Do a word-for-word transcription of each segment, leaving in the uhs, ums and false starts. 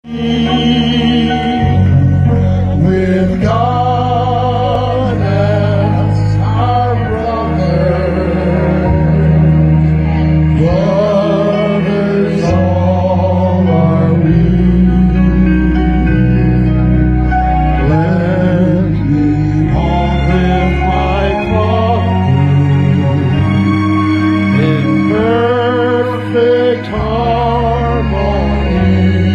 With God as our brother, brothers all are we. Let me walk with my Father in perfect harmony.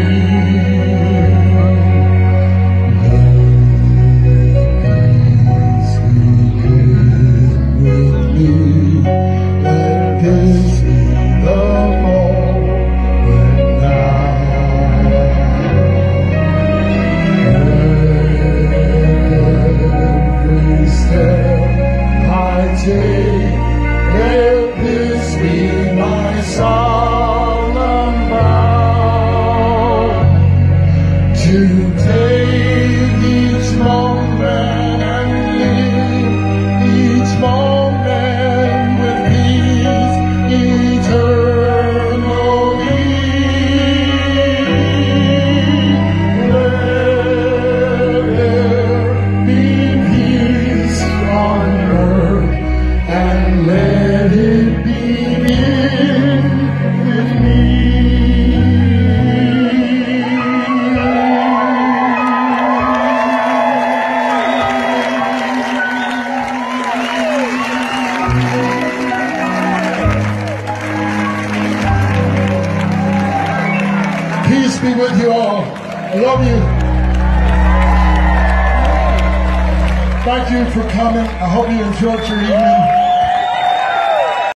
Let this be my solemn vow, to take each moment and live each moment with peace eternally. Let there be peace on earth, and let it begin with me. Peace be with you all. I love you. Thank you for coming. I hope you enjoyed your evening.